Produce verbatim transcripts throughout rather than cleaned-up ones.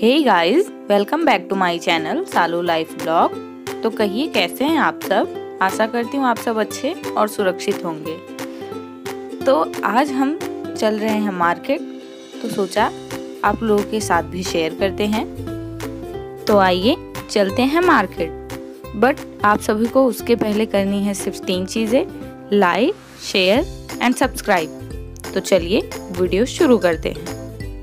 Hey guys, welcome back to my channel Salu life blog. तो कहिए कैसे हैं आप सब। आशा करती हूँ आप सब अच्छे और सुरक्षित होंगे। तो आज हम चल रहे हैं मार्केट, तो सोचा आप लोगों के साथ भी शेयर करते हैं। तो आइए चलते हैं मार्केट। बट आप सभी को उसके पहले करनी है सिर्फ तीन चीज़ें, लाइक, शेयर एंड सब्सक्राइब। तो चलिए वीडियो शुरू करते हैं।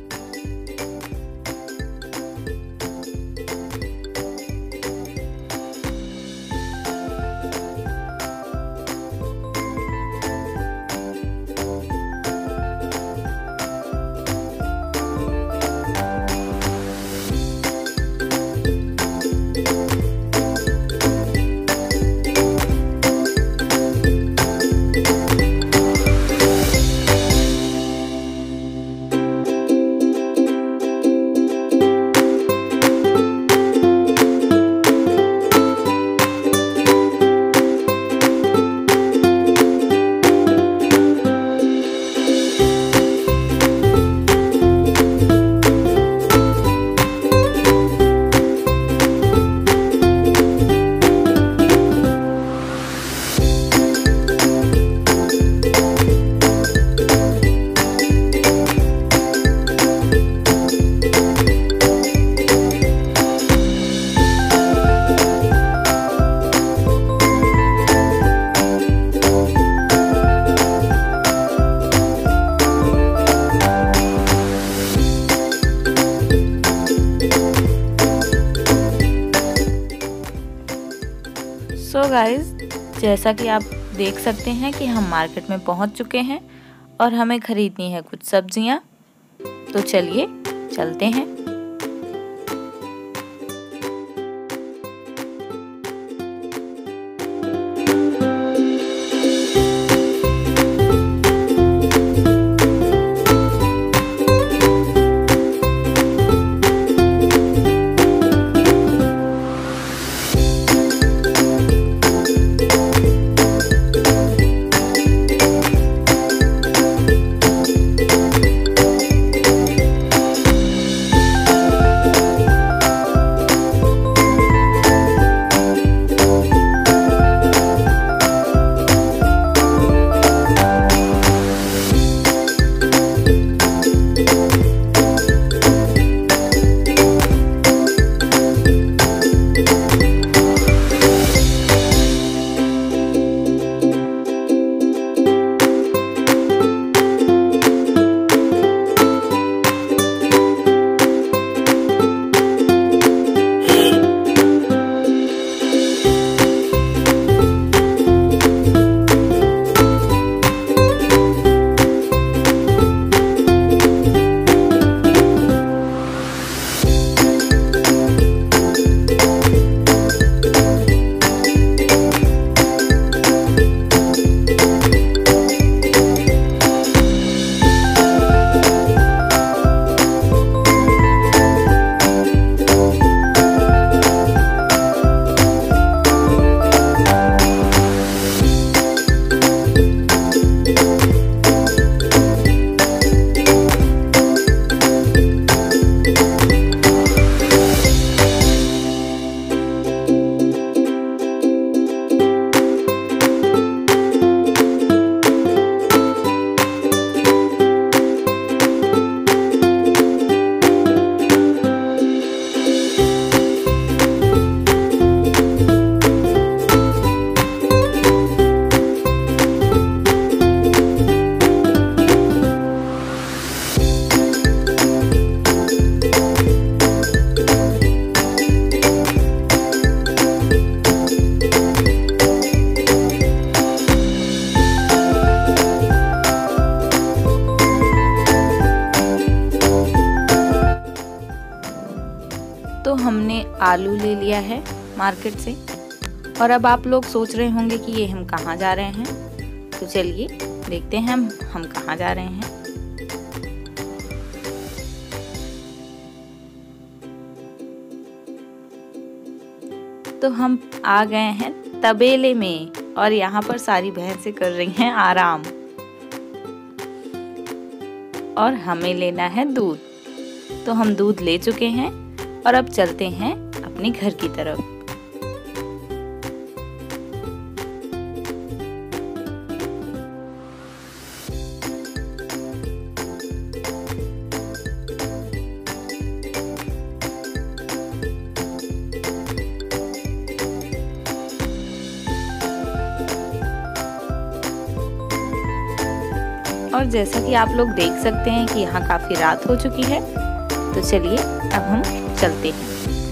सो so गाइज, जैसा कि आप देख सकते हैं कि हम मार्केट में पहुंच चुके हैं और हमें खरीदनी है कुछ सब्जियां। तो चलिए चलते हैं। तो हमने आलू ले लिया है मार्केट से। और अब आप लोग सोच रहे होंगे कि ये हम कहाँ जा रहे हैं। तो चलिए देखते हैं हम हम कहाँ जा रहे हैं। तो हम आ गए हैं तबेले में और यहाँ पर सारी भैंसें कर रही हैं आराम। और हमें लेना है दूध। तो हम दूध ले चुके हैं और अब चलते हैं अपने घर की तरफ। और जैसा कि आप लोग देख सकते हैं कि यहाँ काफी रात हो चुकी है, तो चलिए अब हम चलते हैं।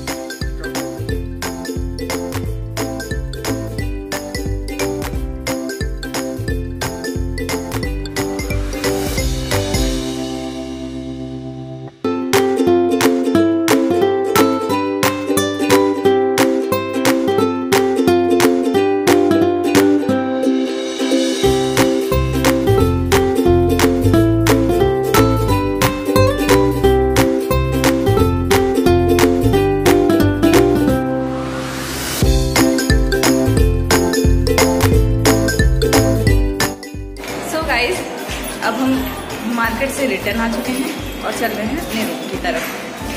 अब हम मार्केट से रिटर्न आ चुके हैं और चल रहे हैं अपने रूम की तरफ।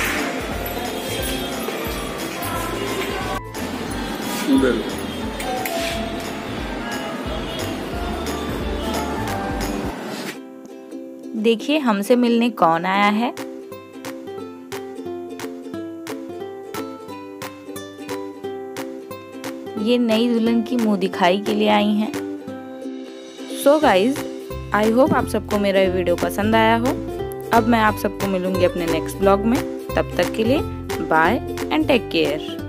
देखिए हमसे मिलने कौन आया है। ये नई दुल्हन की मुंह दिखाई के लिए आई हैं। सो गाइज, आई होप आप सबको मेरा ये वीडियो पसंद आया हो। अब मैं आप सबको मिलूंगी अपने नेक्स्ट ब्लॉग में। तब तक के लिए बाय एंड टेक केयर।